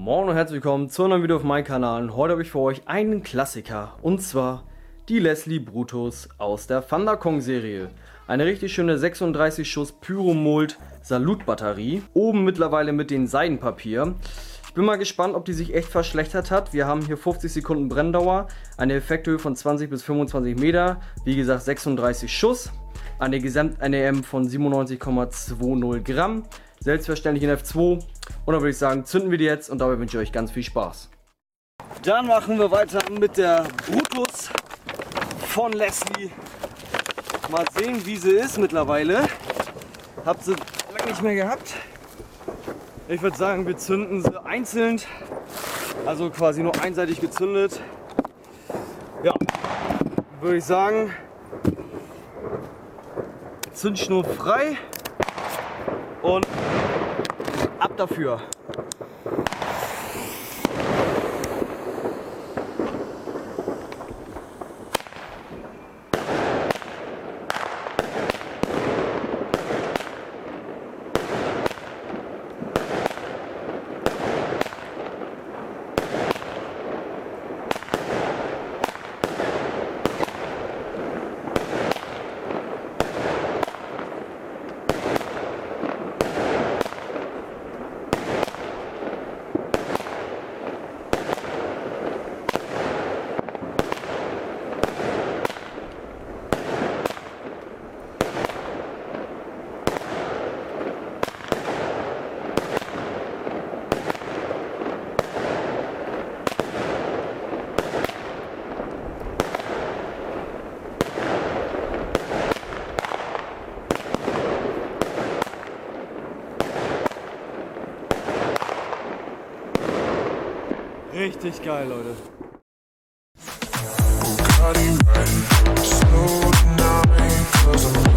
Moin und herzlich willkommen zu einem neuen Video auf meinem Kanal. Heute habe ich für euch einen Klassiker, und zwar die Leslie Brutus aus der Thunderkong Serie. Eine richtig schöne 36 Schuss Pyromold Salutbatterie, oben mittlerweile mit dem Seidenpapier. Ich bin mal gespannt, ob die sich echt verschlechtert hat. Wir haben hier 50 Sekunden Brenndauer, eine Effekthöhe von 20 bis 25 Meter, wie gesagt 36 Schuss, eine Gesamt-NEM von 97,20 Gramm, selbstverständlich in F2. Und dann würde ich sagen, zünden wir die jetzt und dabei wünsche ich euch ganz viel Spaß. Dann machen wir weiter mit der Brutus von Leslie. Mal sehen, wie sie ist mittlerweile. Hab sie lange nicht mehr gehabt. Ich würde sagen, wir zünden sie einzeln, also quasi nur einseitig gezündet. Ja, würde ich sagen, Zündschnur frei und ab dafür. Richtig geil, Leute. Slow tonight, 'cause I'm